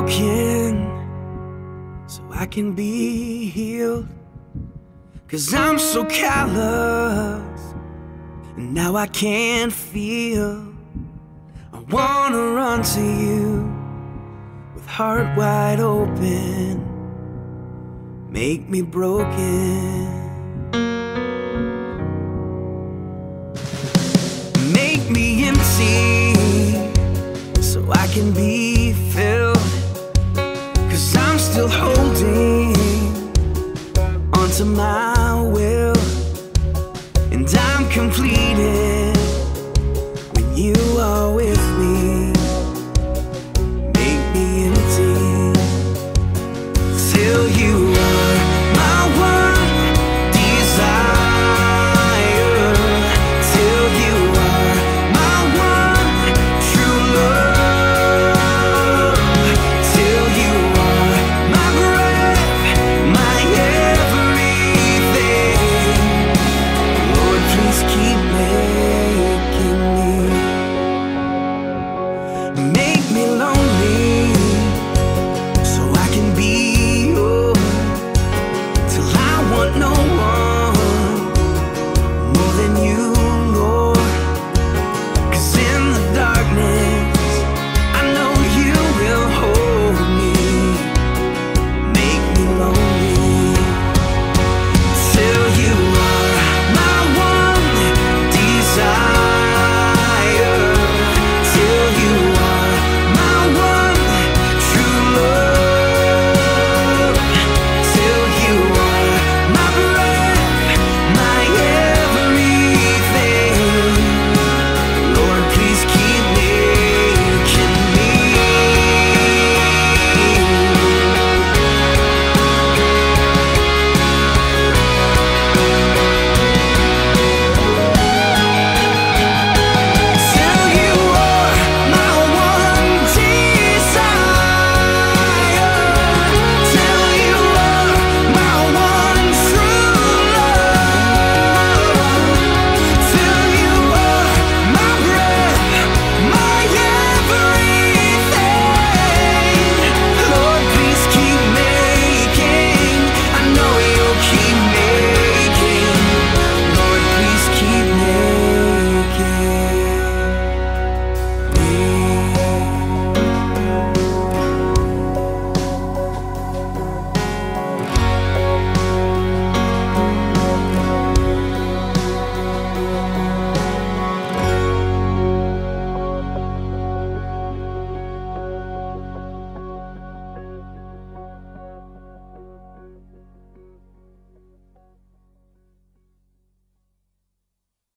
broken so I can be healed. 'Cause I'm so callous and now I can't feel. I wanna run to you with heart wide open. Make me broken. Make me empty so I can be filled. 'Cause I'm still holding onto my will, and I'm completed